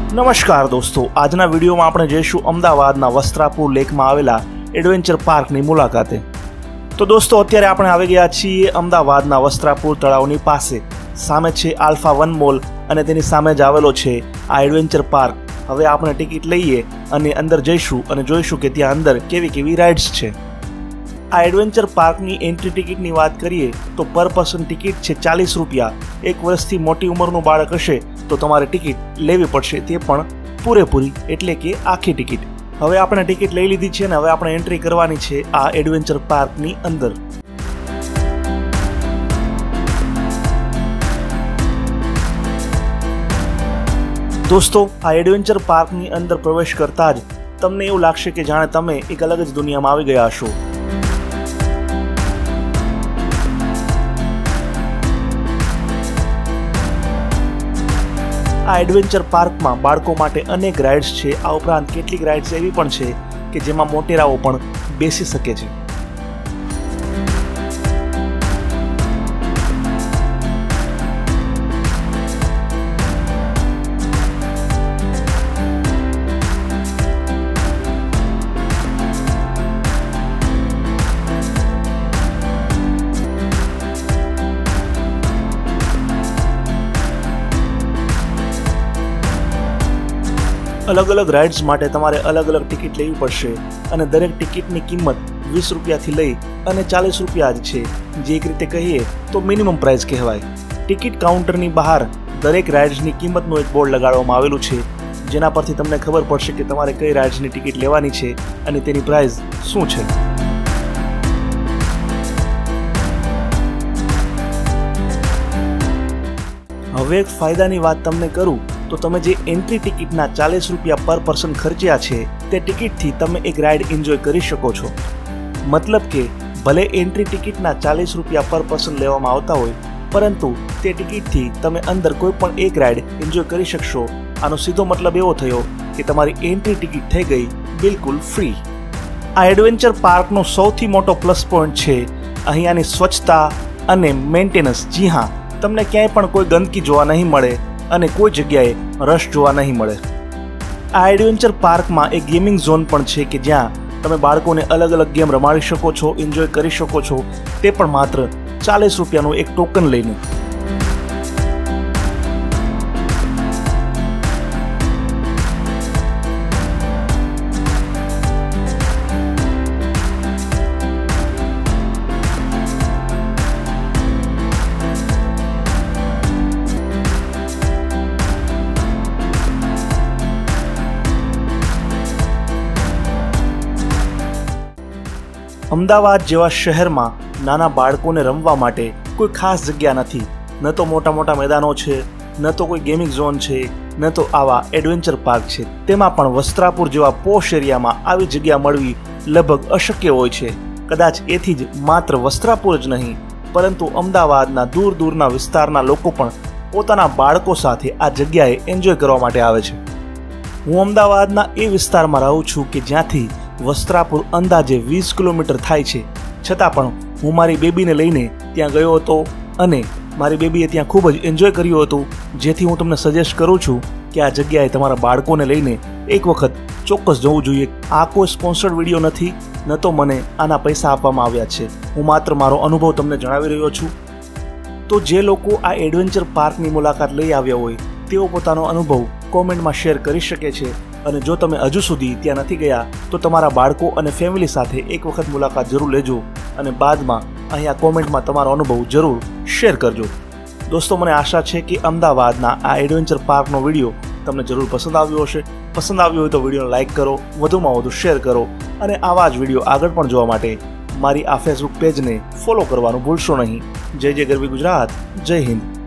नमस्कार दोस्तों, आजना वीडियो में आपणे जईशुं अमदावादना वस्त्रापुर लेक में आवेला एडवेन्चर पार्कनी मुलाकाते। तो दोस्तों अत्यारे आपणे आवी गया छीए अमदावादना वस्त्रापुर तळावनी पासे। सामे छे आल्फा 1 मॉल अने तेनी सामे ज आवेलो छे आ एडवेन्चर पार्क। हवे आपणे टिकिट लईए अने अंदर जईशुं अने जोईशुं के त्यां अंदर केवी केवी राइड्स छे। आ एडवेन्चर पार्कनी एंट्री टिकिटनी वात करीए तो पर पर्सन टिकिट छे 40 रुपया। 1 वर्षथी मोटी उंमरनुं बाळक हशे तो तमारे टिकिट लेवी पड़शे, ते पण पूरेपूरी एटले के आखी टिकिट। हवे आपणे टिकिट लई लीधी छे ने हवे आपणे एंट्री करवानी छे आ एडवेन्चर पार्कनी अंदर। दोस्तों आ एडवेन्चर पार्कनी अंदर प्रवेश करता ज तमने एवुं लागशे के जाणे तमे एक अलग ज दुनियामां आवी गया हशो। आ एडवेन्चर पार्क में बाळको माटे अनेक राइड्स छे। आ उपरांत केटलीक राइड्स एवी पण छे के जेमां मोटेराओ पण बेसी शके छे। अलग अलग राइड्स माटे तमारे अलग अलग टिकिट लेवी पड़शे अने दरेक टिकिटनी किंमत 20 रुपया थी लई अने 40 रुपया ज छे, जे एक रीते कहीए तो मिनिमम प्राइस कहेवाय। टिकिट काउंटरनी बहार दरेक राइड्सनी किंमतनुं एक बोर्ड लगाडवामां आवेलुं छे, जेना परथी तमने खबर पड़शे के तमारे कई राइड्सनी टिकिट लेवानी छे अने तेनी प्राइस शुं छे। हवे एक फायदानी वात तमने करूं तो तमे जे एंट्री टिकिटना 40 रुपया पर पर्सन खर्च्या छे ते टिकिटथी तमे एक राइड एन्जॉय करी शको छो। मतलब के भले एंट्री टिकिटना 40 रुपया पर पर्सन लेवामां आवता होय, परंतु ते टिकिटथी तमे अंदर कोई पण एक राइड एन्जॉय करी शकशो। आनो सीधो मतलब एवो थयो के तमारी एंट्री टिकिट थई गई बिल्कुल फ्री। आ एडवेन्चर पार्कनो सौथी मोटो प्लस पॉइंट छे अहींयानी स्वच्छता अने मेंटेनन्स। जी हाँ, तमने क्यांय पण कोई गंदकी जोवा नहीं मळे अने कोई जग्याए रश जोवा नहीं मळे। आ एडवेन्चर पार्क में एक गेमिंग जोन पण छे के ज्यां तमे बाळकोने अलग अलग गेम रमाड़ी शको छो, एन्जॉय करी शको छो, ते पण मात्र 40 रुपयानुं एक टोकन लईने। अमदावाद जेवा शहर में नाना बाळकोने रमवा माटे कोई खास जग्या नथी। न तो मोटा मोटा मैदानों छे, न तो कोई गेमिंग जोन छे, न तो आवा एडवेन्चर पार्क छे। तेमां पण वस्त्रापुर जेवा पोश एरियामां आवी जग्या मळवी लगभग अशक्य होय छे। कदाच एथी ज मात्र वस्त्रापुर ज नहीं, परंतु अमदावादना दूर दूरना विस्ताરના લોકો પણ પોતાના બાળકો સાથે આ જગ્યાએ એન્જોય કરવા માટે આવે છે। હું અમદાવાદના એ વિસ્તારમાં રહું છું કે જ્યાંથી वस्त्रापुर अंदाजे 20 किलोमीटर थाय छे, छतां पण हूँ मारी बेबीने लईने त्यां गयो हतो अने मारी बेबीए त्यां खूब ज एन्जॉय कर्युं हतुं। जेथी हूँ तमने सजेस्ट करूं छुं के आ जग्याए तमारा बाळकोने लईने एक वखत चोक्कस जवुं जोईए। आ कोई स्पोन्सर्ड विडियो नथी, न तो मने आना पैसा आपवामां आव्या छे। हूँ मात्र मारो अनुभव तमने जणावी रह्यो छुं। तो जे लोको आ एडवेन्चर पार्कनी मुलाकात लई आव्या होय तेओ पोतानो अनुभव कॉमेंटमां शेर करी शके छे। અને જો તમે હજુ સુધી ત્યાં નથી ગયા તો તમારા બાળકો અને ફેમિલી સાથે એક વખત મુલાકાત જરૂર લેજો અને બાદમાં અહીંયા કોમેન્ટમાં તમારો અનુભવ જરૂર શેર કરજો। દોસ્તો, મને આશા છે કે અમદાવાદના આ એડવેન્ચર પાર્કનો વિડીયો તમને જરૂર પસંદ આવ્યો હશે। પસંદ આવ્યો હોય તો વિડીયોને લાઇક કરો, વધુમાં વધુ શેર કરો અને આવા જ વિડીયો આગળ પણ જોવા માટે મારી આ ફેસબુક પેજને ફોલો કરવાનું ભૂલશો નહીં। જય જય ગરવી ગુજરાત, જય હિન્દ।